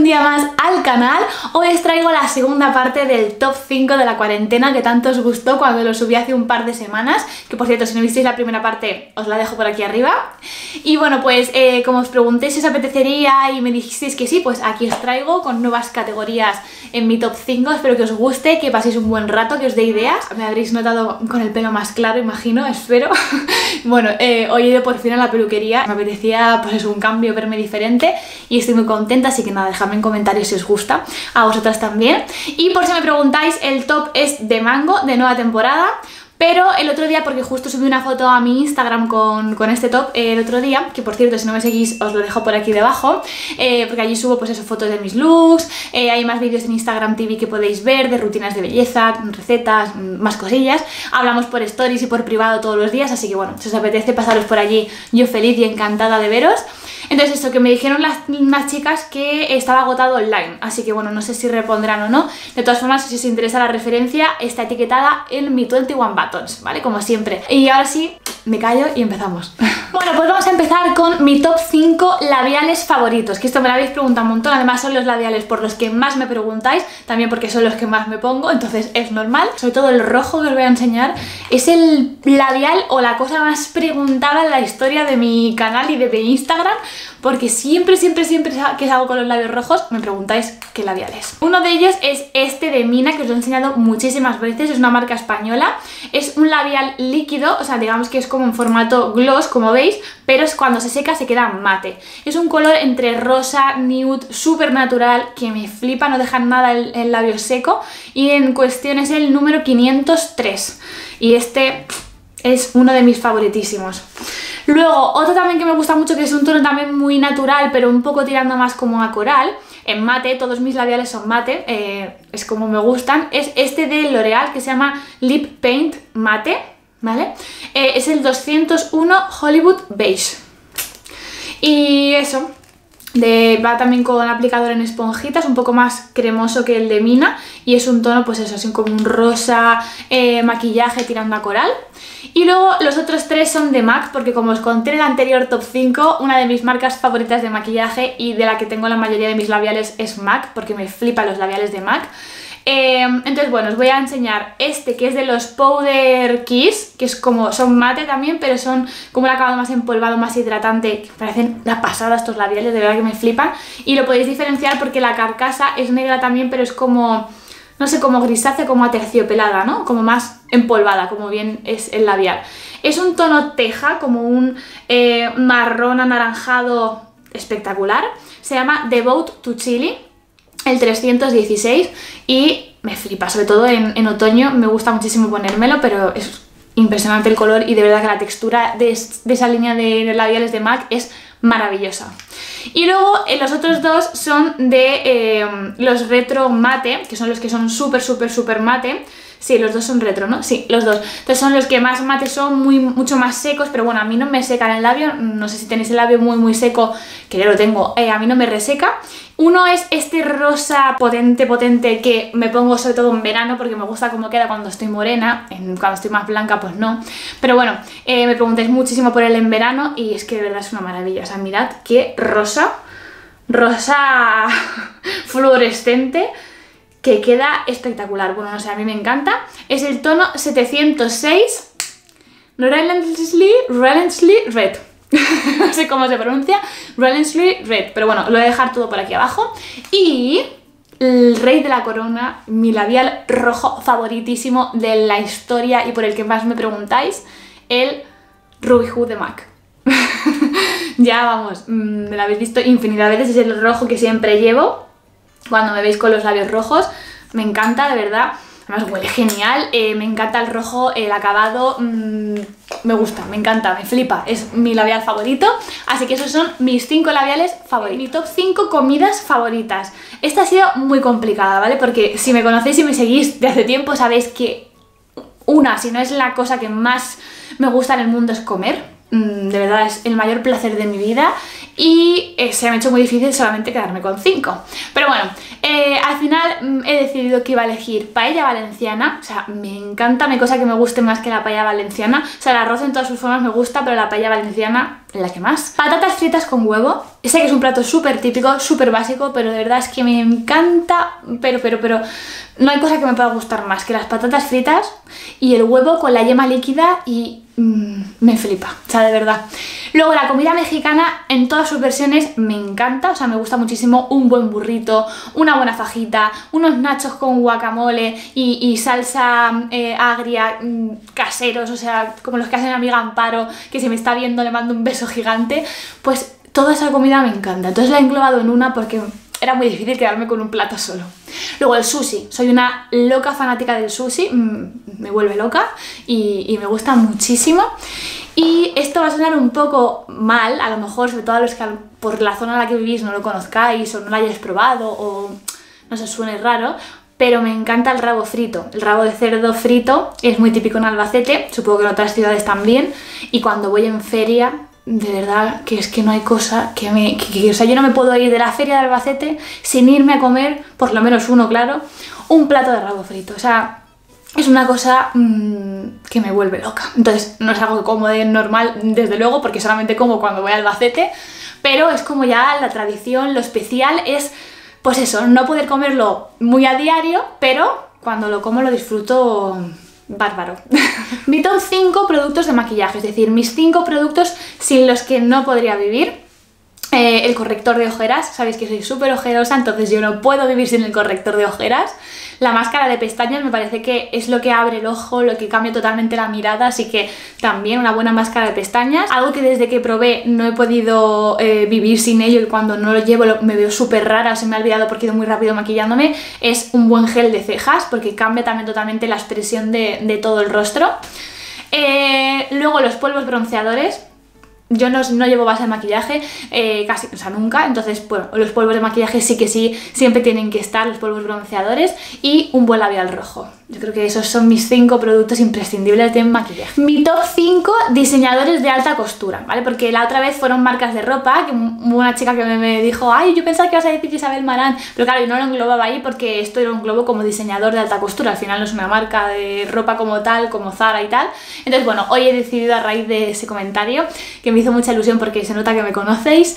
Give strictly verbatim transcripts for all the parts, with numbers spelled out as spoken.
día más al canal. Hoy os traigo la segunda parte del top cinco de la cuarentena que tanto os gustó cuando lo subí hace un par de semanas, que por cierto, si no visteis la primera parte os la dejo por aquí arriba. Y bueno, pues eh, como os pregunté si os apetecería y me dijisteis que sí, pues aquí os traigo con nuevas categorías en mi top cinco. Espero que os guste, que paséis un buen rato, que os dé ideas. Me habréis notado con el pelo más claro, imagino, espero. Bueno, eh, hoy he ido por fin a la peluquería, me apetecía pues un cambio, verme diferente y estoy muy contenta, así que nada, dejadme en comentarios si os gusta, a vosotras también. Y por si me preguntáis, el top es de Mango, de nueva temporada. Pero el otro día, porque justo subí una foto a mi Instagram con, con este top eh, el otro día, que por cierto, si no me seguís os lo dejo por aquí debajo, eh, porque allí subo pues eso, fotos de mis looks, eh, hay más vídeos en Instagram T V que podéis ver, de rutinas de belleza, recetas, más cosillas, hablamos por stories y por privado todos los días, así que bueno, si os apetece pasaros por allí, yo feliz y encantada de veros. Entonces esto, que me dijeron las, las chicas que estaba agotado online, así que bueno, no sé si repondrán o no. De todas formas, si os interesa la referencia, está etiquetada en mi veintiuno Buttons, ¿vale? Como siempre. Y ahora sí, me callo y empezamos. Bueno, pues vamos a empezar con mi top cinco labiales favoritos, que esto me lo habéis preguntado un montón. Además son los labiales por los que más me preguntáis, también porque son los que más me pongo, entonces es normal. Sobre todo el rojo que os voy a enseñar es el labial o la cosa más preguntada en la historia de mi canal y de mi Instagram, porque siempre, siempre, siempre que salgo con los labios rojos me preguntáis qué labial es. Uno de ellos es este de Mina, que os lo he enseñado muchísimas veces, es una marca española. Es un labial líquido, o sea, digamos que es como en formato gloss, como veis, pero es cuando se seca se queda mate. Es un color entre rosa, nude, súper natural, que me flipa, no deja nada el, el labio seco, y en cuestión es el número quinientos tres, y este es uno de mis favoritísimos. Luego, otro también que me gusta mucho, que es un tono también muy natural, pero un poco tirando más como a coral, en mate, todos mis labiales son mate, eh, es como me gustan, es este de L'Oreal que se llama Lip Paint Mate, ¿vale? Eh, es el doscientos uno Hollywood Beige. Y eso, de, va también con aplicador en esponjitas, un poco más cremoso que el de Mina, y es un tono, pues eso, así como un rosa, eh, maquillaje tirando a coral. Y luego los otros tres son de MAC, porque como os conté en el anterior top cinco, una de mis marcas favoritas de maquillaje y de la que tengo la mayoría de mis labiales es MAC, porque me flipan los labiales de MAC. Eh, entonces bueno, os voy a enseñar este, que es de los Powder Kiss, que es como, son mate también, pero son como el acabado más empolvado, más hidratante, que parecen la pasada estos labiales, de verdad que me flipan. Y lo podéis diferenciar porque la carcasa es negra también, pero es como, no sé, como grisácea, como aterciopelada, ¿no? Como más empolvada, como bien es el labial. Es un tono teja, como un eh, marrón anaranjado espectacular. Se llama Devote to Chili, el trescientos dieciséis, y me flipa, sobre todo en, en otoño me gusta muchísimo ponérmelo, pero es impresionante el color y de verdad que la textura de, de esa línea de labiales de MAC es maravillosa. Y luego eh, los otros dos son de eh, los Retro Mate, que son los que son súper, súper, súper mate. Sí, los dos son retro, ¿no? Sí, los dos. Entonces son los que más mate son, muy, mucho más secos, pero bueno, a mí no me secan el labio. No sé si tenéis el labio muy, muy seco, que yo lo tengo, eh, a mí no me reseca. Uno es este rosa potente, potente, que me pongo sobre todo en verano porque me gusta cómo queda cuando estoy morena. En, cuando estoy más blanca, pues no. Pero bueno, eh, me preguntáis muchísimo por él en verano y es que de verdad es una maravilla. O sea, mirad qué rosa, rosa fluorescente, que queda espectacular. Bueno, no sé, a mí me encanta. Es el tono setecientos seis Relentlessly, Relentlessly Red. No sé cómo se pronuncia, Relentlessly Red, pero bueno, lo voy a dejar todo por aquí abajo. Y el rey de la corona, mi labial rojo favoritísimo de la historia y por el que más me preguntáis, el Ruby Hood de MAC. Ya vamos, me lo habéis visto infinidad de veces, es el rojo que siempre llevo cuando me veis con los labios rojos. Me encanta, de verdad. Además huele genial, eh, me encanta el rojo, el acabado, mmm, me gusta, me encanta, me flipa, es mi labial favorito. Así que esos son mis cinco labiales favoritos. Mi top cinco comidas favoritas. Esta ha sido muy complicada, ¿vale? Porque si me conocéis y me seguís de hace tiempo sabéis que una, si no es la cosa que más me gusta en el mundo, es comer. De verdad es el mayor placer de mi vida y eh, se me ha hecho muy difícil solamente quedarme con cinco. Pero bueno, eh, al final mm, he decidido que iba a elegir paella valenciana. O sea, me encanta, no hay cosa que me guste más que la paella valenciana. O sea, el arroz en todas sus formas me gusta, pero la paella valenciana es la que más. Patatas fritas con huevo, Sé que es un plato súper típico, súper básico, pero de verdad es que me encanta, pero, pero, pero no hay cosa que me pueda gustar más que las patatas fritas y el huevo con la yema líquida y mmm, me flipa, o sea, de verdad. Luego la comida mexicana en todas sus versiones me encanta, o sea, me gusta muchísimo un buen burrito, una buena fajita, unos nachos con guacamole y, y salsa eh, agria, mmm, caseros, o sea, como los que hace mi amiga Amparo, que si me está viendo le mando un beso gigante, pues toda esa comida me encanta, entonces la he englobado en una porque era muy difícil quedarme con un plato solo. Luego el sushi, soy una loca fanática del sushi, me vuelve loca y, y me gusta muchísimo. Y esto va a sonar un poco mal, a lo mejor, sobre todo a los que por la zona en la que vivís no lo conozcáis o no lo hayáis probado o no se suene raro, pero me encanta el rabo frito. El rabo de cerdo frito es muy típico en Albacete, supongo que en otras ciudades también, y cuando voy en feria, de verdad que es que no hay cosa que me... Que, que, o sea, yo no me puedo ir de la feria de Albacete sin irme a comer, por lo menos uno, claro, un plato de rabo frito. O sea, es una cosa mmm, que me vuelve loca. Entonces, no es algo que como de normal, desde luego, porque solamente como cuando voy a Albacete, pero es como ya la tradición, lo especial es, pues eso, no poder comerlo muy a diario, pero cuando lo como lo disfruto... bárbaro. Mi top cinco productos de maquillaje, es decir, mis cinco productos sin los que no podría vivir. Eh, el corrector de ojeras, sabéis que soy súper ojerosa, entonces yo no puedo vivir sin el corrector de ojeras. La máscara de pestañas me parece que es lo que abre el ojo, lo que cambia totalmente la mirada, así que también una buena máscara de pestañas. Algo que desde que probé no he podido eh, vivir sin ello y cuando no lo llevo lo, me veo súper rara, se me ha olvidado porque he ido muy rápido maquillándome, es un buen gel de cejas porque cambia también totalmente la expresión de, de todo el rostro. Eh, luego los polvos bronceadores. Yo no, no llevo base de maquillaje, eh, casi, o sea, nunca, entonces, bueno, los polvos de maquillaje sí que sí, siempre tienen que estar, los polvos bronceadores y un buen labial rojo. Yo creo que esos son mis cinco productos imprescindibles de maquillaje. Mi top cinco diseñadores de alta costura, ¿vale? Porque la otra vez fueron marcas de ropa, que una chica que me, me dijo, ay, yo pensaba que ibas a decir Isabel Marant, pero claro, yo no lo englobaba ahí porque esto lo englobo como diseñador de alta costura, al final no es una marca de ropa como tal, como Zara y tal. Entonces, bueno, hoy he decidido a raíz de ese comentario, que me hizo mucha ilusión porque se nota que me conocéis,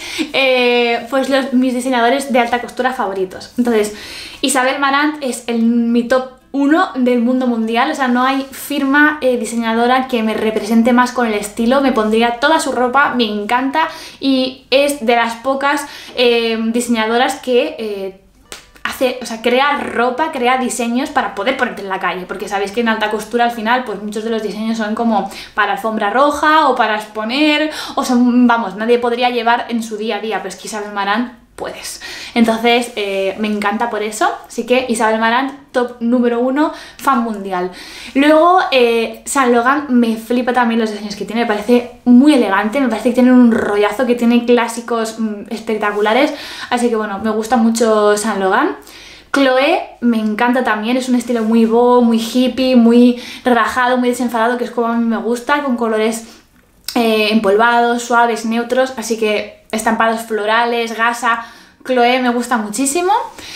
eh, pues los, mis diseñadores de alta costura favoritos. Entonces, Isabel Marant es el, mi top uno del mundo mundial, o sea, no hay firma eh, diseñadora que me represente más con el estilo, me pondría toda su ropa, me encanta y es de las pocas eh, diseñadoras que... Eh, hace, o sea, crea ropa, crea diseños para poder ponerte en la calle, porque sabéis que en alta costura al final pues muchos de los diseños son como para alfombra roja o para exponer, o son, vamos, nadie podría llevar en su día a día, pero es que Isabel Marant puedes. Entonces eh, me encanta por eso, así que Isabel Marant, top número uno, fan mundial. Luego eh, Saint Laurent me flipa también los diseños que tiene, me parece muy elegante, me parece que tiene un rollazo, que tiene clásicos mmm, espectaculares, así que bueno, me gusta mucho Saint Laurent. Chloé me encanta también, es un estilo muy boho, muy hippie, muy relajado, muy desenfadado, que es como a mí me gusta, con colores eh, empolvados, suaves, neutros, así que estampados florales, gasa. Chloé me gusta muchísimo.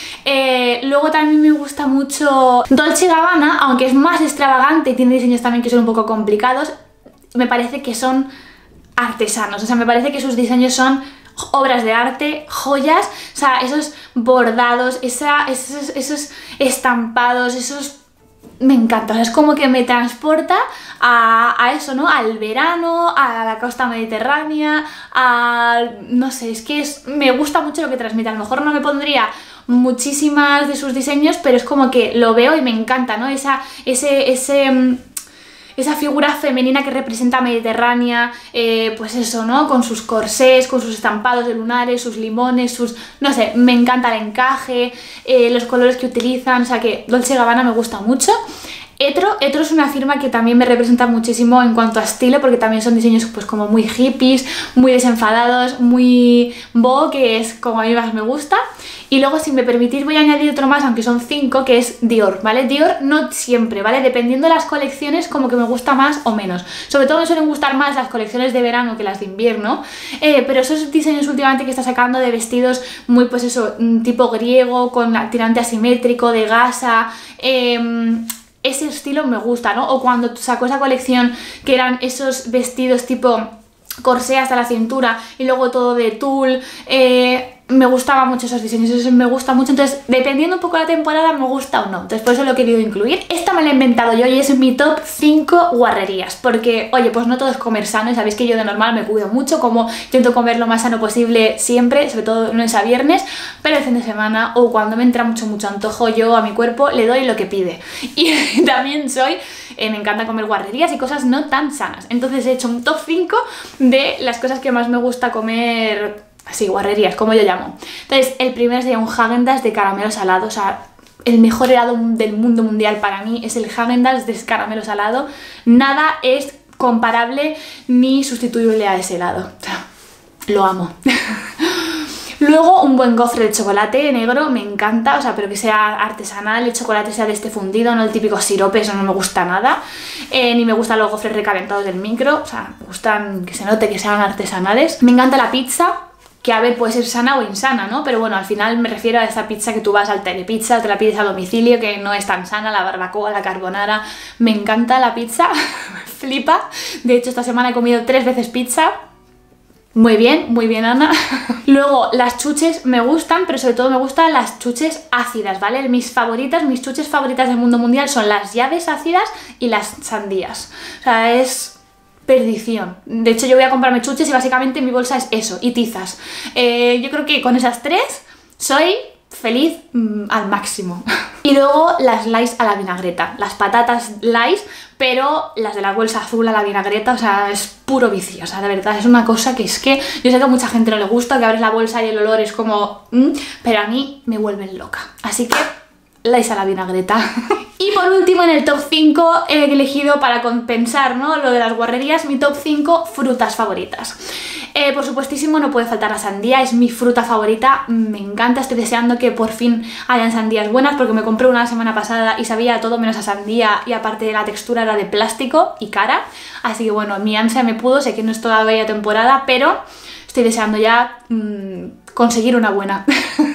Eh, luego también me gusta mucho Dolce Gabbana, aunque es más extravagante y tiene diseños también que son un poco complicados, me parece que son artesanos, o sea, me parece que sus diseños son obras de arte, joyas, o sea, esos bordados, esa, esos, esos estampados, esos... me encanta, o sea, es como que me transporta a, a eso, ¿no? Al verano, a la costa mediterránea, a... no sé, es que es, me gusta mucho lo que transmite. A lo mejor no me pondría muchísimas de sus diseños, pero es como que lo veo y me encanta, ¿no? Esa, ese... ese esa figura femenina que representa Mediterránea, eh, pues eso, ¿no? Con sus corsés, con sus estampados de lunares, sus limones, sus... no sé, me encanta el encaje, eh, los colores que utilizan, o sea que Dolce Gabbana me gusta mucho. Etro, Etro es una firma que también me representa muchísimo en cuanto a estilo, porque también son diseños pues como muy hippies, muy desenfadados, muy boho, que es como a mí más me gusta. Y luego, si me permitís, voy a añadir otro más, aunque son cinco, que es Dior, ¿vale? Dior no siempre, ¿vale? Dependiendo de las colecciones, como que me gusta más o menos. Sobre todo me suelen gustar más las colecciones de verano que las de invierno, eh, pero esos diseños últimamente que está sacando de vestidos muy, pues eso, tipo griego, con tirante asimétrico, de gasa... Eh, ese estilo me gusta, ¿no? O cuando sacó esa colección que eran esos vestidos tipo corsé hasta la cintura y luego todo de tul. eh, me gustaban mucho esos diseños, eso me gusta mucho, entonces dependiendo un poco de la temporada me gusta o no, entonces por eso lo he querido incluir. Esta me la he inventado yo y es mi top cinco guarrerías, porque oye, pues no todo es comer sano y sabéis que yo de normal me cuido mucho, como intento comer lo más sano posible siempre, sobre todo lunes a viernes, pero el fin de semana o cuando me entra mucho mucho antojo, yo a mi cuerpo le doy lo que pide. Y también soy, eh, me encanta comer guarrerías y cosas no tan sanas, entonces he hecho un top cinco de las cosas que más me gusta comer. Así, guarrerías, como yo llamo. Entonces, el primero sería un Häagen-Dazs de caramelo salado. O sea, el mejor helado del mundo mundial para mí es el Häagen-Dazs de caramelo salado. Nada es comparable ni sustituible a ese helado. O sea, lo amo. Luego, un buen gofre de chocolate negro, me encanta, o sea, pero que sea artesanal, el chocolate sea de este fundido, no el típico sirope, eso no me gusta nada. Eh, ni me gustan los gofres recalentados del micro, o sea, me gustan que se note que sean artesanales. Me encanta la pizza, que a ver, puede ser sana o insana, ¿no? Pero bueno, al final me refiero a esa pizza que tú vas al Telepizza, te la pides a domicilio, que no es tan sana, la barbacoa, la carbonara. Me encanta la pizza, me flipa. De hecho, esta semana he comido tres veces pizza. Muy bien, muy bien, Ana. Luego, las chuches me gustan, pero sobre todo me gustan las chuches ácidas, ¿vale? Mis favoritas, mis chuches favoritas del mundo mundial son las llaves ácidas y las sandías. O sea, es perdición. De hecho, yo voy a comprarme chuches y básicamente mi bolsa es eso, y tizas. Eh, yo creo que con esas tres soy feliz mmm, al máximo. Y luego las Lays a la vinagreta, las patatas Lays, pero las de la bolsa azul a la vinagreta, o sea, es puro vicio, o sea, de verdad, es una cosa que es que yo sé que a mucha gente no le gusta, que abres la bolsa y el olor es como mmm, pero a mí me vuelven loca, así que Lays a la vinagreta. Y por último, en el top cinco he elegido, para compensar, ¿no?, lo de las guarrerías, mi top cinco frutas favoritas. Eh, por supuestísimo no puede faltar la sandía, es mi fruta favorita, me encanta, estoy deseando que por fin hayan sandías buenas porque me compré una la semana pasada y sabía todo menos a sandía y aparte la textura era de plástico y cara, así que bueno, mi ansia me pudo, sé que no es todavía temporada, pero estoy deseando ya mmm, conseguir una buena.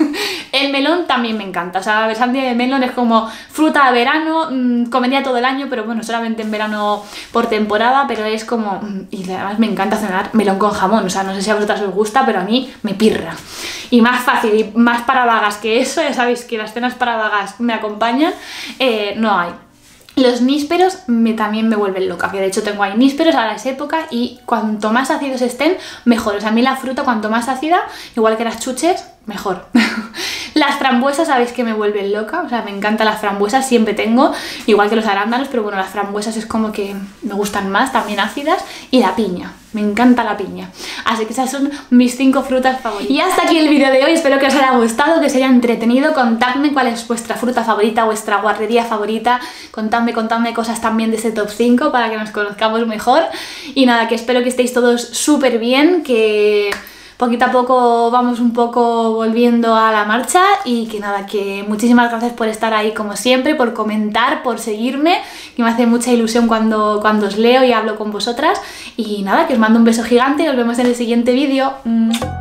El melón también me encanta, o sea, la sandía de melón es como fruta de verano, mmm, comería todo el año, pero bueno, solamente en verano por temporada, pero es como... Mmm, y además me encanta cenar melón con jamón, o sea, no sé si a vosotras os gusta, pero a mí me pirra. Y más fácil y más para vagas que eso, ya sabéis que las cenas para vagas me acompañan, eh, no hay. Los nísperos me, también me vuelven loca, que de hecho tengo ahí nísperos, ahora es época y cuanto más ácidos estén, mejor. O sea, a mí la fruta cuanto más ácida, igual que las chuches, mejor. Las frambuesas sabéis que me vuelven loca, o sea, me encantan las frambuesas, siempre tengo, igual que los arándanos, pero bueno, las frambuesas es como que me gustan más, también ácidas, y la piña, me encanta la piña. Así que esas son mis cinco frutas favoritas. Y hasta aquí el vídeo de hoy, espero que os haya gustado, que os haya entretenido. Contadme cuál es vuestra fruta favorita, vuestra guarrería favorita, contadme, contadme cosas también de ese top cinco para que nos conozcamos mejor. Y nada, que espero que estéis todos súper bien, que... poquito a poco vamos un poco volviendo a la marcha y que nada, que muchísimas gracias por estar ahí como siempre, por comentar, por seguirme, que me hace mucha ilusión cuando, cuando os leo y hablo con vosotras. Y nada, que os mando un beso gigante y nos vemos en el siguiente vídeo.